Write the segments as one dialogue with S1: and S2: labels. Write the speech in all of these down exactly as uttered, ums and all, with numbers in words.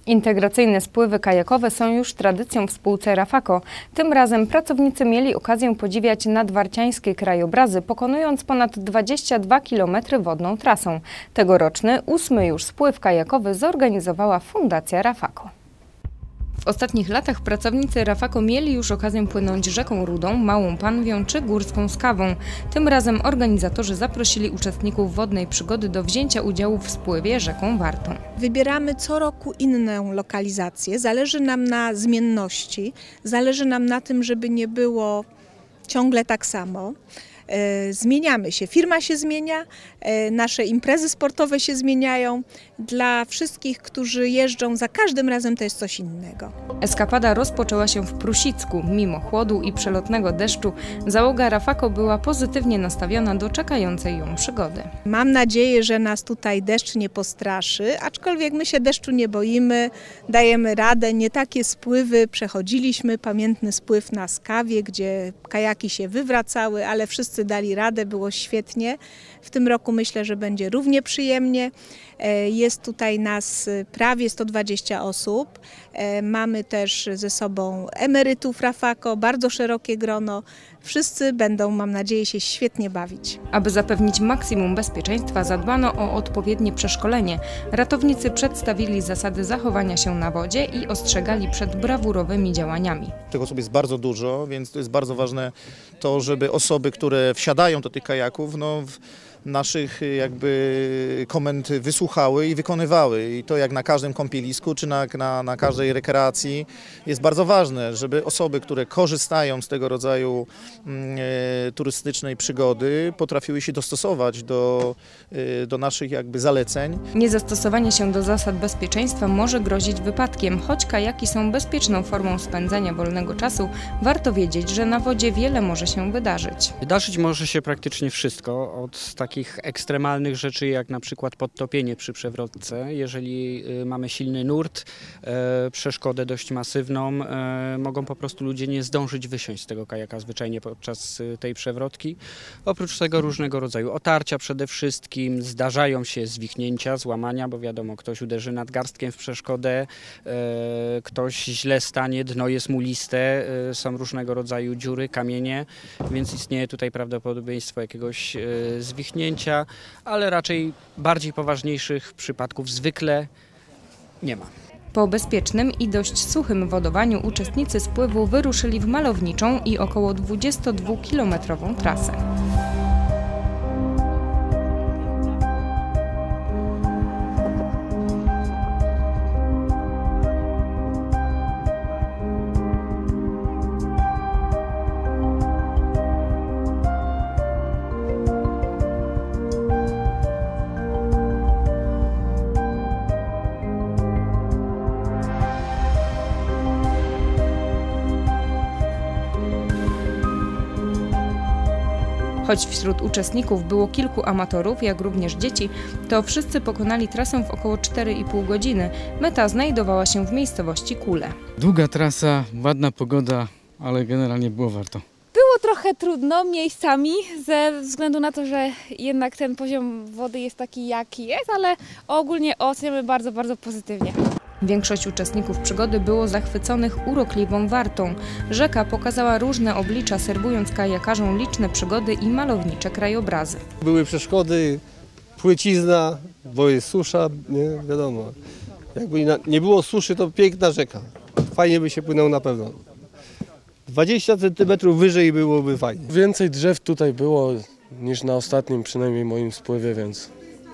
S1: Integracyjne spływy kajakowe są już tradycją w spółce Rafako. Tym razem pracownicy mieli okazję podziwiać nadwarciańskie krajobrazy, pokonując ponad dwadzieścia dwa kilometry wodną trasą. Tegoroczny, ósmy już spływ kajakowy zorganizowała Fundacja Rafako. W ostatnich latach pracownicy Rafako mieli już okazję płynąć rzeką Rudą, Małą Panwią czy Górską Skawą. Tym razem organizatorzy zaprosili uczestników wodnej przygody do wzięcia udziału w spływie rzeką Wartą.
S2: Wybieramy co roku inną lokalizację. Zależy nam na zmienności, zależy nam na tym, żeby nie było ciągle tak samo. Zmieniamy się, firma się zmienia, nasze imprezy sportowe się zmieniają. Dla wszystkich, którzy jeżdżą, za każdym razem to jest coś innego.
S1: Eskapada rozpoczęła się w Prusicku. Mimo chłodu i przelotnego deszczu załoga Rafako była pozytywnie nastawiona do czekającej ją przygody.
S2: Mam nadzieję, że nas tutaj deszcz nie postraszy, aczkolwiek my się deszczu nie boimy, dajemy radę. Nie takie spływy przechodziliśmy, pamiętny spływ na Skawie, gdzie kajaki się wywracały, ale wszyscy dali radę, było świetnie. W tym roku myślę, że będzie równie przyjemnie. Jest tutaj nas prawie sto dwadzieścia osób. Mamy też ze sobą emerytów Rafako, bardzo szerokie grono. Wszyscy będą, mam nadzieję, się świetnie bawić.
S1: Aby zapewnić maksimum bezpieczeństwa, zadbano o odpowiednie przeszkolenie. Ratownicy przedstawili zasady zachowania się na wodzie i ostrzegali przed brawurowymi działaniami.
S3: Tych osób jest bardzo dużo, więc to jest bardzo ważne to, żeby osoby, które wsiadają do tych kajaków, no, w naszych jakby komend wysłuchały i wykonywały. I to jak na każdym kąpielisku czy na, na, na każdej rekreacji jest bardzo ważne, żeby osoby, które korzystają z tego rodzaju e, turystycznej przygody, potrafiły się dostosować do, e, do naszych jakby zaleceń.
S1: Niezastosowanie się do zasad bezpieczeństwa może grozić wypadkiem. Choć kajaki są bezpieczną formą spędzania wolnego czasu, warto wiedzieć, że na wodzie wiele może się wydarzyć.
S4: Wydarzyć może się praktycznie wszystko, od takich ekstremalnych rzeczy jak na przykład podtopienie przy przewrotce. Jeżeli mamy silny nurt, e, przeszkodę dość masywną, e, mogą po prostu ludzie nie zdążyć wysiąść z tego kajaka zwyczajnie podczas tej przewrotki. Oprócz tego różnego rodzaju otarcia przede wszystkim, zdarzają się zwichnięcia, złamania, bo wiadomo, ktoś uderzy nadgarstkiem w przeszkodę, e, ktoś źle stanie, dno jest muliste, e, są różnego rodzaju dziury, kamienie, więc istnieje tutaj prawdopodobieństwo jakiegoś e, zwichnięcia, ale raczej bardziej poważniejszych przypadków zwykle nie ma.
S1: Po bezpiecznym i dość suchym wodowaniu uczestnicy spływu wyruszyli w malowniczą i około dwudziestodwukilometrową trasę. Choć wśród uczestników było kilku amatorów, jak również dzieci, to wszyscy pokonali trasę w około cztery i pół godziny. Meta znajdowała się w miejscowości Kule.
S5: Długa trasa, ładna pogoda, ale generalnie było warto.
S6: Było trochę trudno miejscami ze względu na to, że jednak ten poziom wody jest taki jaki jest, ale ogólnie oceniamy bardzo, bardzo pozytywnie.
S1: Większość uczestników przygody było zachwyconych urokliwą Wartą. Rzeka pokazała różne oblicza, serwując kajakarzom liczne przygody i malownicze krajobrazy.
S7: Były przeszkody, płycizna, bo jest susza, nie wiadomo. Jakby nie było suszy, to piękna rzeka. Fajnie by się płynęło na pewno. dwadzieścia centymetrów wyżej byłoby fajnie.
S5: Więcej drzew tutaj było niż na ostatnim, przynajmniej moim spływie, więc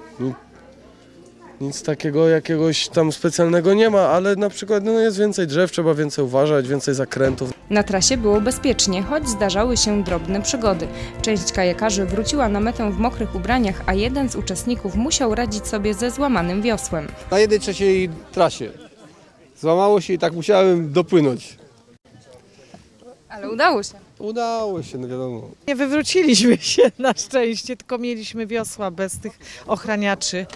S5: nic takiego jakiegoś tam specjalnego nie ma, ale na przykład no, jest więcej drzew, trzeba więcej uważać, więcej zakrętów.
S1: Na trasie było bezpiecznie, choć zdarzały się drobne przygody. Część kajakarzy wróciła na metę w mokrych ubraniach, a jeden z uczestników musiał radzić sobie ze złamanym wiosłem.
S7: Na jednej trzeciej trasie złamało się i tak musiałem dopłynąć.
S1: Ale udało się.
S7: Udało się, no wiadomo.
S8: Nie wywróciliśmy się na szczęście, tylko mieliśmy wiosła bez tych ochraniaczy.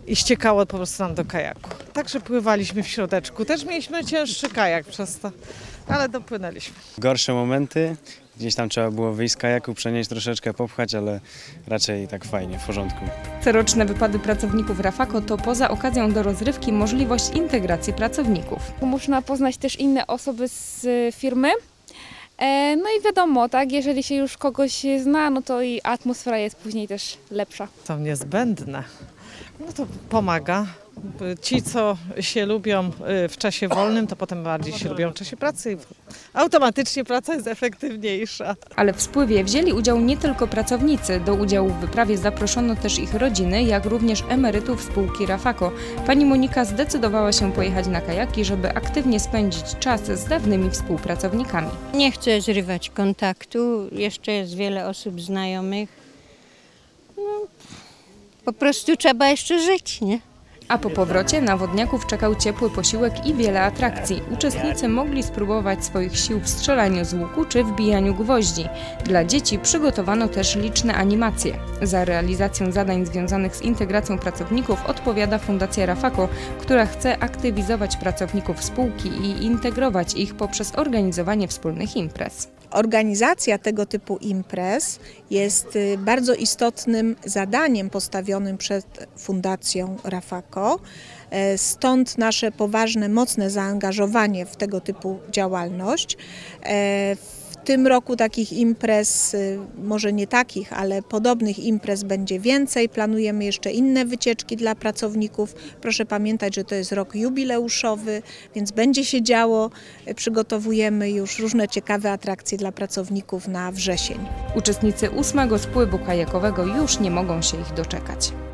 S8: i ściekało po prostu nam do kajaku. Także pływaliśmy w środeczku. Też mieliśmy cięższy kajak przez to, ale dopłynęliśmy.
S9: Gorsze momenty, gdzieś tam trzeba było wyjść z kajaku, przenieść troszeczkę, popchać, ale raczej tak fajnie, w porządku.
S1: Coroczne wypady pracowników Rafako to poza okazją do rozrywki możliwość integracji pracowników.
S6: Można poznać też inne osoby z firmy. No i wiadomo, tak, jeżeli się już kogoś zna, no to i atmosfera jest później też lepsza.
S8: To niezbędne. No to pomaga. Ci, co się lubią w czasie wolnym, to potem bardziej się lubią w czasie pracy. Automatycznie praca jest efektywniejsza.
S1: Ale w spływie wzięli udział nie tylko pracownicy. Do udziału w wyprawie zaproszono też ich rodziny, jak również emerytów spółki Rafako. Pani Monika zdecydowała się pojechać na kajaki, żeby aktywnie spędzić czas z dawnymi współpracownikami.
S10: Nie chcę zrywać kontaktu, jeszcze jest wiele osób znajomych. No, po prostu trzeba jeszcze żyć, nie?
S1: A po powrocie na wodniaków czekał ciepły posiłek i wiele atrakcji. Uczestnicy mogli spróbować swoich sił w strzelaniu z łuku czy wbijaniu gwoździ. Dla dzieci przygotowano też liczne animacje. Za realizację zadań związanych z integracją pracowników odpowiada Fundacja Rafako, która chce aktywizować pracowników spółki i integrować ich poprzez organizowanie wspólnych imprez.
S2: Organizacja tego typu imprez jest bardzo istotnym zadaniem postawionym przed Fundacją Rafako. Stąd nasze poważne, mocne zaangażowanie w tego typu działalność. W tym roku takich imprez, może nie takich, ale podobnych imprez będzie więcej. Planujemy jeszcze inne wycieczki dla pracowników. Proszę pamiętać, że to jest rok jubileuszowy, więc będzie się działo. Przygotowujemy już różne ciekawe atrakcje dla pracowników na wrzesień.
S1: Uczestnicy ósmego spływu kajakowego już nie mogą się ich doczekać.